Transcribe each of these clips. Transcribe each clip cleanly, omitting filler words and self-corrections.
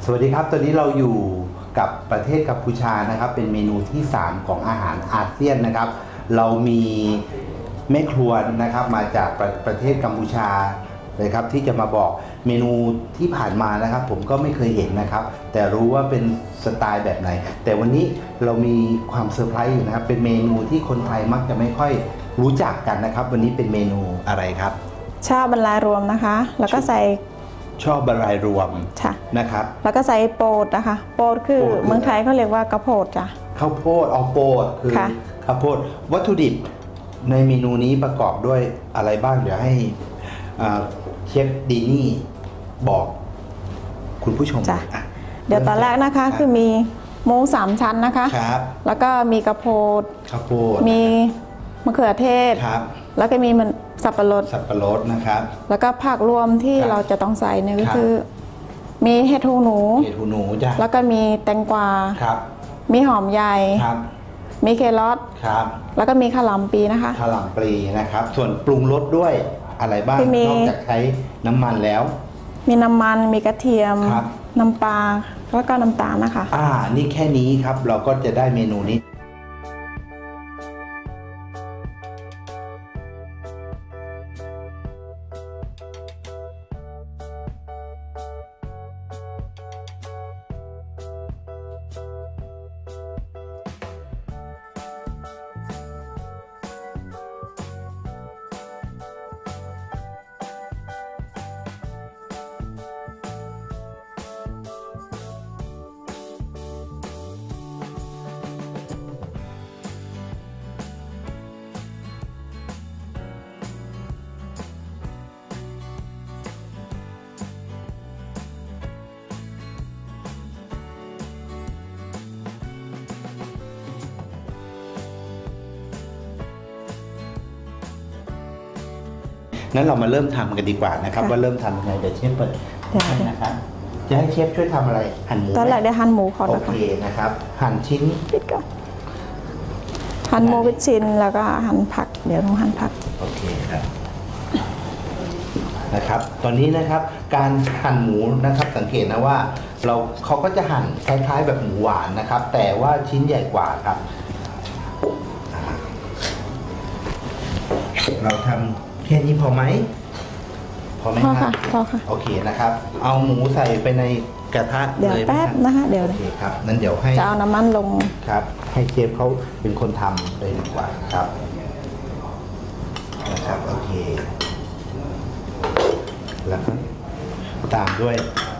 วัสดีครับตอนนี้เราอยู่กับประเทศกัมพูชานะครับเป็นเมนูที่3ของอาหารอาเซียนนะครับเรามีแม่ครัวนะครับมาจากประเทศกัมพูชาเลยครับที่จะมาบอกเมนูที่ผ่านมานะครับผมก็ไม่เคยเห็นนะครับแต่รู้ว่าเป็นสไตล์แบบไหนแต่วันนี้เรามีความเซอร์ไพรส์อยู่นะครับเป็นเมนูที่คนไทยมักจะไม่ค่อยรู้จักกันนะครับวันนี้เป็นเมนูอะไรครับช่อบรรลัยรวมนะคะแล้วก็ใส่ช่อบรรลัยรวมนะครับแล้วก็ใส่โปดนะคะโปดคือเมืองไทยเขาเรียกว่ากระโพดจ้ะข้าวโพดเอาโปดคือข้าวโพดวัตถุดิบในเมนูนี้ประกอบด้วยอะไรบ้างเดี๋ยวให้เชฟดีนี่บอกคุณผู้ชมเดี๋ยวตอนแรกนะคะคือมีหมู3 ชั้นนะคะครับแล้วก็มีกระโพดมีมะเขือเทศครับแล้วก็มีมันสับปะรดนะครับแล้วก็ผักรวมที่เราจะต้องใส่เนี่ยก็คือมีเห็ดหูหนูจ้ะแล้วก็มีแตงกวาครับมีหอมใหญ่ครับมีแครอทครับแล้วก็มีข้าวหลามปีนะคะข้าวหลามปีนะครับส่วนปรุงรสด้วยอะไรบ้างนอกจากใช้น้ำมันแล้วมีน้ำมันมีกระเทียมน้ำปลาแล้วก็น้ำตาลนะคะนี่แค่นี้ครับเราก็จะได้เมนูนี้งั้นเรามาเริ่มทำกันดีกว่านะครับว่าเริ่มทำยังไงเดี๋ยวเชฟเปิดให้นะครับจะให้เชฟช่วยทำอะไรหั่นหมูตอนแรกได้หั่นหมูก่อนนะคะโอเคนะครับหั่นชิ้นปิดก่อนหั่นหมูเป็นชิ้นแล้วก็หั่นผักเดี๋ยวต้องหั่นผักโอเคครับนะครับตอนนี้นะครับการหั่นหมูนะครับสังเกตนะว่าเขาก็จะหั่นคล้ายๆแบบหมูหวานนะครับแต่ว่าชิ้นใหญ่กว่าครับเราทำแค่นี้พอไหมพอค่ะพอค่ะโอเคนะครับเอาหมูใส่ไปในกระทะเดี๋ยวแป๊บนะคะเดี๋ยวโอเคครับนั้นเดี๋ยวให้จะเอาน้ำมันลงครับให้เชฟเขาเป็นคนทำเลยดีกว่าครับนะครับโอเคแล้วตามด้วย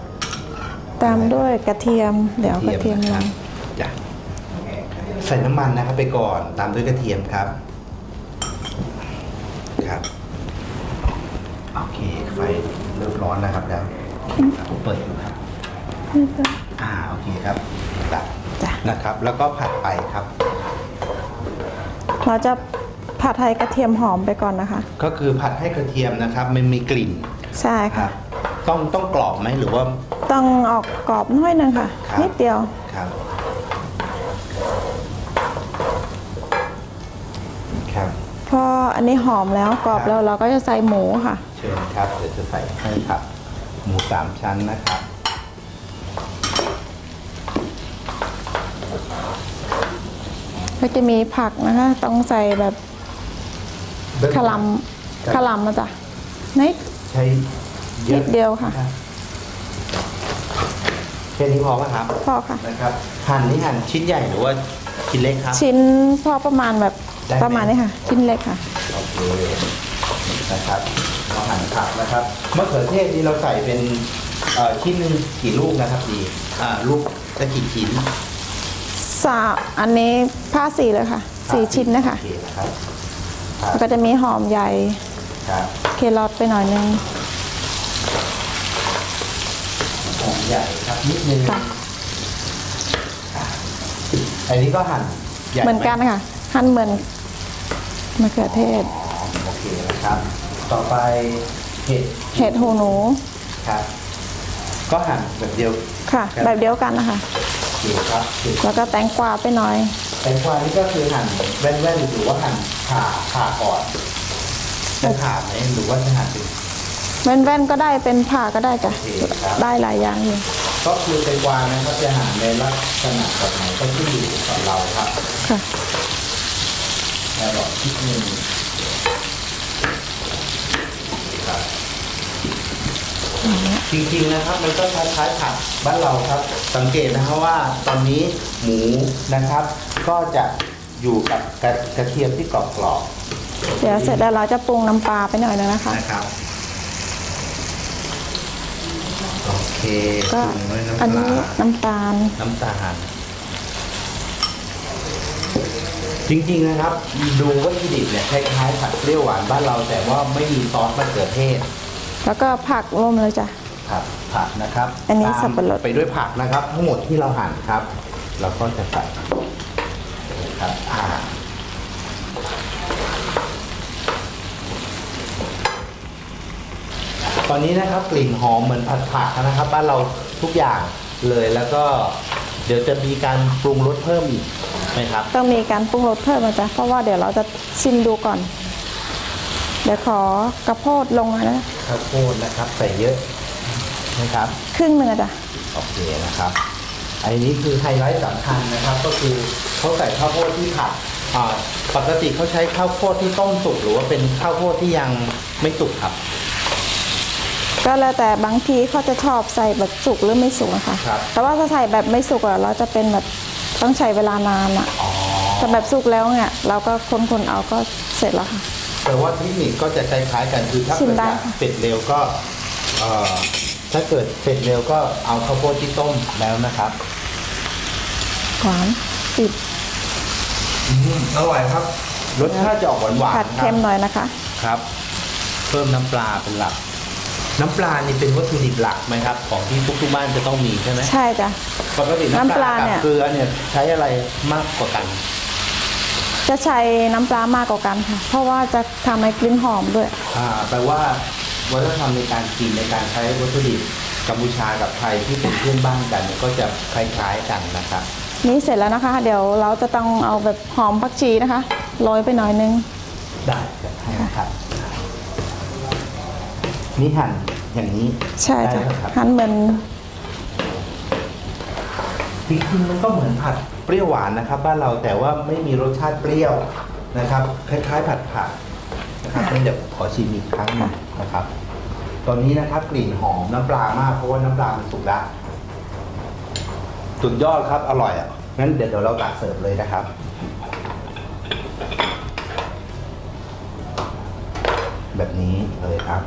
กระเทียมเดี๋ยวกระเทียมลงจ้ะใส่น้ำมันนะครับไปก่อนตามด้วยกระเทียมครับครับโอเคไฟเริ่มร้อนนะครับแล้วผมเปิดอยู่ครับโอเคครับตัดนะครับแล้วก็ผัดไปครับเราจะผัดให้กระเทียมหอมไปก่อนนะคะก็คือผัดให้กระเทียมนะครับมันมีกลิ่นใช่ค่ะต้องกรอบไหมหรือว่าต้องออกกรอบน้อยนึงค่ะนิดเดียวครับพออันนี้หอมแล้วกรอบแล้วเราก็จะใส่หมูค่ะเชิญครับเดี๋ยวจะใส่ให้ครับหมู3 ชั้นนะครับก็จะมีผักนะคะต้องใส่แบบขลำมาจ้ะนิดใช้นิดเดียวค่ะแค่นี้พอไหมครับพอค่ะนะครับหั่นชิ้นใหญ่หรือว่าชิ้นเล็กครับชิ้นพอประมาณแบบประมาณนี้ค่ะชิ้นเล็กค่ะโอเคนะครับเราหั่นผักนะครับมะเขือเทศนี่เราใส่เป็นชิ้นหนึ่งกี่ลูกนะครับดีลูกจะกี่ชิ้นอันนี้ผ้า4เลยค่ะ4 ชิ้นนะคะโอเคนะครับแล้วก็จะมีหอมใหญ่เครอทไปหน่อยนึงหอมใหญ่ครับนิดนึงอันนี้ก็หั่นเหมือนกันค่ะหั่นเหมือนมะเขือเทศโอเคนะครับต่อไปเห็ดหูหนูครับก็หั่นแบบเดียวค่ะแบบเดียวกันนะคะโอเคครับแล้วก็แตงกวาไปหน่อยแตงกวานี่ก็คือหั่นแว่นๆหรือว่าหั่นผ่าก่อนจะผ่าไหมหรือว่าจะหั่นเป็นแว่นๆก็ได้เป็นผ่าก็ได้จ้ะได้หลายอย่างอยู่ตก็คือแตงกวานะครับจะหั่นในลักษณะแบบไหนก็ขึ้นอยู่กับเราครับค่ะแครอทนิดนึงครับจริงๆนะครับมันก็คล้ายๆผัดบ้านเราครับ สังเกตนะครับว่าตอนนี้หมูนะครับ ก็จะอยู่กับกระเทียมที่กรอบๆเดี๋ยวเสร็จแล้วเราจะปรุงน้ำปลาไปหน่อยนึงนะคะนะครับโอเคก็ปรุงด้วยอันน้ำปนี้ลาน้ำตาลน้ำตาลจริงๆนะครับ ดูวัตถุดิบเนี่ยคล้ายๆผัดเปรี้ยวหวานบ้านเราแต่ว่าไม่มีซอสมะเขือเทศแล้วก็ผักร่วมเลยจ้ะครับผักนะครับอันนี้ตามสับปะรดไปด้วยผักนะครับ ทั้งหมดที่เราหั่นครับ เราก็จะใส่ครับตอนนี้นะครับกลิ่นหอมเหมือนผัดผักนะครับ บ้านเราทุกอย่างเลยแล้วก็เดี๋ยวจะมีการปรุงรสเพิ่มอีกไหมครับต้องมีการปรุงรสเพิ่มนะจ๊ะเพราะว่าเดี๋ยวเราจะชิมดูก่อน เดี๋ยวขอกระโพดลงมานะข้าวโพดนะครับใส่เยอะนะครับครึ่งหนึ่งอะจ้ะโอเคนะครับ อันนี้คือไฮไลท์สำคัญนะครับ ก็คือเขาใส่ข้าวโพดที่ผัดปกติเขาใช้ข้าวโพดที่ต้มสุกหรือว่าเป็นข้าวโพดที่ยังไม่สุกครับก็แล้วแต่บางทีเขาจะชอบใส่แบบสุกหรือไม่สุกนะคะครับแต่ว่าถ้าใส่แบบไม่สุกอะเราจะเป็นแบบต้องใช้เวลานานอะอ๋อแต่แบบสุกแล้วเนี่ยเราก็คนๆเอาก็เสร็จแล้วค่ะแต่ว่าเทคนิคก็จะคล้ายๆกันคือถ้าชิเกิมดได้อยากค่ะเสร็จเร็วก็ถ้าเกิดเสร็จเร็วก็เอาข้าวโพดที่ต้มแล้วนะครับหวานติดอร่อยครับ รสชาติจะออกหวานๆผัดครัเค็มบหน่อยนะคะครับ เพิ่มน้ำปลาเป็นหลัก น้ำปลานี่เป็นวัตถุดิบหลักไหมครับ ของที่ทุกบ้านจะต้องมีใช่ไหมใช่จ้ะปกติน้ำปลาน้ำปลากับเนี่ยเกลือเนี่ยใช้อะไรมากกว่ากันจะใช้น้ำปลามากกว่ากันค่ะ เพราะว่าจะทำให้กลิ่นหอมด้วยแปลว่าวัฒนธรรมในการกินในการใช้วัตถุดิบกัมพูชากับไทยที่เป็นเพื่อนบ้านกันเนี่ยก็จะคล้ายๆกันนะครับนี่เสร็จแล้วนะคะ เดี๋ยวเราจะต้องเอาแบบหอมผักชีนะคะโรยไปหน่อยนึงได้ให้นะครับ นี่หั่นอย่างนี้ใช่จ้ะได้ไหมครับหั่นเหมือนจริงๆมันก็เหมือนผัดเปรี้ยวหวานนะครับ บ้านเราแต่ว่าไม่มีรสชาติเปรี้ยวนะครับ คล้ายๆผัดผักนะครับงั้นเดี๋ยวขอชิมอีกครั้งหนึงนะครับ ตอนนี้นะครับกลิ่นหอมน้ำปลามากเพราะว่าน้ำปลามันสุกแล้วสุดยอดครับอร่อยอ่ะงั้นเดี๋ยวเราตักเสิร์ฟเลยนะครับ แบบนี้เลยครับ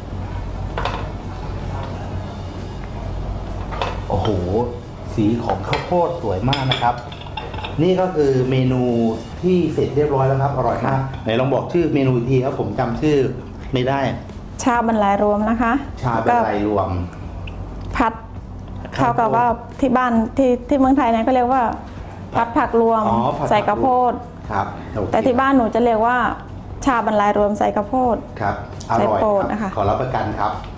โอ้โห สีของข้าวโพดสวยมากนะครับ นี่ก็คือเมนูที่เสร็จเรียบร้อยแล้วครับ อร่อยมากไหนลองบอกชื่อเมนูอีกทีครับผมจำชื่อไม่ได้ชาบรรลัยรวมนะคะชาเป็นไรรวมผัดเข้ากับว่าที่บ้านที่เมืองไทยเนี่ยก็เรียกว่าผัดผักรวมอ๋อผัดผักใส่ข้าวโพดครับโอเคแต่ที่บ้านหนูจะเรียกว่าชาบรรลัยรวมใส่ข้าวโพดครับ อร่อยใส่โปรดครับนะคะขอรับประกันครับ